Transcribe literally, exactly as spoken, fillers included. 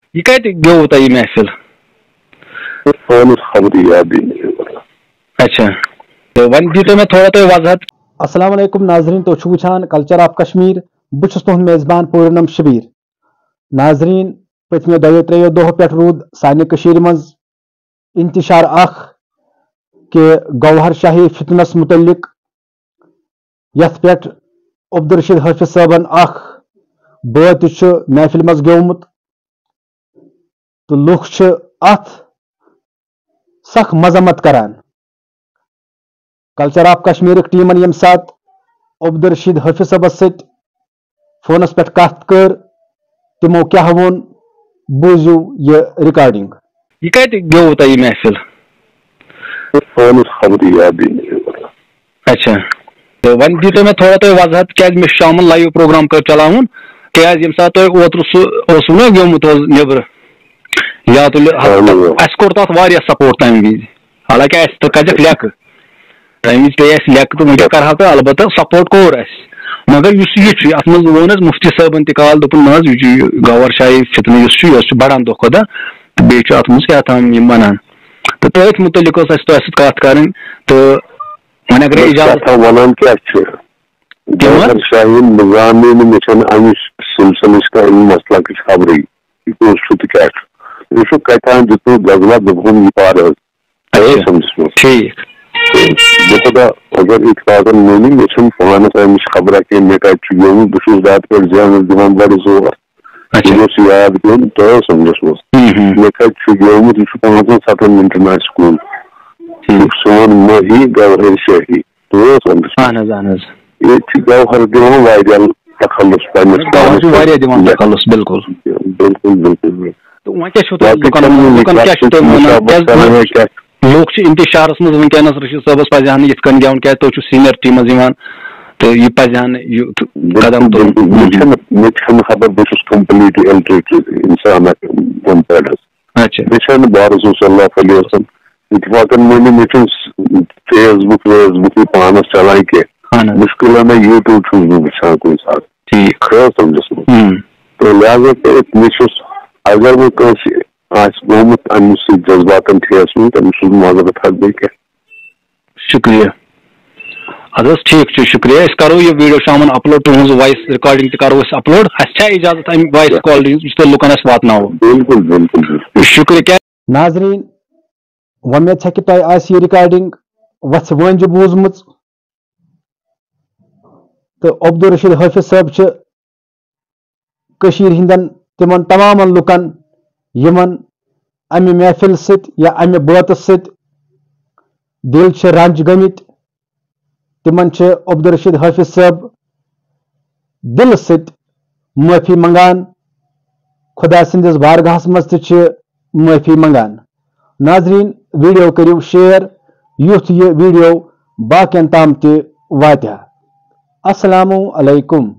یہ کتہ گیو تہ یہ محفل؟ اچھا تو ون دیو میں تھوڑا تو وضاحت. السلام علیکم ناظرین، تو وچھان کلچر آف کشمیر، بہت تہد میزبان پورنم شبیر. ناظرین پتمو دو تریو دہو پہ رود سانہ مز انتشار اخ کہ گوہر شاہی فتنس متعلق یت پہ عبدالرشید حافظ صٲبن اخ بٲتھ محفل مز گیومت تو لُکھ ات سخ مذمت کران. کلچر آف کشمیر ٹیمن یم سات عبدالرشید حافظ صٲبس ست فونس پہ کت کر تمو کیا وون بوزو یہ ریکارڈنگ. یہ کتہ گیو تہ یہ محفل؟ اچھا تو ون دیو میں تھوڑا تو وضاحت کیا میں شامل لائیو پروگرام کر چلاون کیا یم سات تہ اوتر سہ نا گیومت نبر یا تل اس کور تات واریاہ سپورٹ تمہ وز، حالانکہ اس تو کجک لیک تمہ وز پی اس لیک تو وجہ کرہا تو البتہ سپورٹ کور اس، مگر اس یہ ات مز وون مفتی صٲبن تہ کال دپن نہ یہ گوہر شاہی فتنہ اس یہ بڑان دہ کھۄتہ تو بیٚیہِ چھُ ات مز کیا تھام یم ونان تو تٔتھۍ متعلق ٲس اَسہِ تۄہہِ سۭتۍ کتھ کرٕنۍ تہٕ وۄنۍ اگرے اجازت ونان کیا گوہر شاہی نظام مے چھنہ امہ سلسلس کا مسئلہ کچھ خبرے یہ تو کیا یہ کتان دتو غزلہ دپن یہ پار سمجھس مز ٹھیک بہ اگر اتفاقن مونی مے چھن پانس امچ خبرہ کہ مے کتہ گیومت بہت رات پہ زیان دان بڑ زور یہ یاد پیون تو سمجھس مز مے کتہ گیومت یہ پانچن ستن منٹن آ سکول سون ماہی گوہر شاہی تو سمجھس اہن حظ اہن حظ یہ گوہر دان واریاہ تخلص پنس واریاہ دان تخلص بالکل بالکل بالکل تو وۄنۍ کیٛاہ چھُو تۄہہِ لُکن لُکن کیٛاہ چھُو تُہۍ ونان لُکھ چھِ انتشارس منٛز ونکیٚنس رشید صٲبس پزِ ہا نہٕ یِتھ کٔنۍ گیوُن کیٛازِ تُہۍ چھِو سیٖنیر ٹیٖمس یِوان تہٕ یہِ پزِ ہا نہٕ یہِ قدم تُلُن. مےٚ چھنہٕ خبر بہٕ چھُس کمپلیٖٹ اِلٹریٹ انسان بۄن پیٹھس اچھا مےٚ چھنہٕ بہٕ رسول صلی اللہ علیہ وسلم اتفاقن مٲنِو مےٚ چھُنہٕ فیس بُک ویس بُک پانس چلان کینٛہہ مُشکلن یوٗٹیوب چھُس بہٕ وٕچھان کُنہِ ساتہٕ ٹھیٖک سمجھس منٛز تہٕ لہٰذا کٔرِتھ مےٚ چھُس اگر بہٕ کٲنٛسہِ آسہِ گوٚمُت امہِ سۭتۍ جذباتن ٹھیس منٛز تٔمِس چھُس بہٕ معذرت حظ بیٚیہِ کیٛاہ. شُکریہ اد حظ ٹھیک چھُ شُکریہ أسۍ کرو یہِ ویٖڈیو شامن اپلوڈ تُہنٛز وایس رِکاڈِنگ تہِ کرو أسۍ اپلوڈ اَسہِ چھا اِجازت امہِ وایس کالٹی یُس تۄہہِ لُکن أسۍ واتناوو؟ بالکل بالکل شُکریہ. کیٛاہ ناظریٖن وۄمید چھےٚ کہِ تۄہہِ آسہِ یہِ رِکاڈِنگ وَژھِ وٲنجہِ بوٗزمٕژ تہٕ عبدالرشید حافظ صٲب چھِ کٔشیٖرِ ہِنٛدٮ۪ن تِمن تمامن لُکن یِمن امہِ محفل سۭتۍ یا امہِ بٲتہٕ سۭتۍ دِل چھِ رنج گٔمٕتۍ تِمن چھِ عبدالرشید حافظ صٲب دِلہٕ سۭتۍ معٲفی منگان، خۄدا سٕنٛدِس بارگاہس منٛز تہِ چھِ معٲفی منگان. ناظریٖن ویٖڈیو کٔرِو شیر یُتھ یہِ ویٖڈیو باقین تام تہِ واتہِ ہا. السلام علیکم.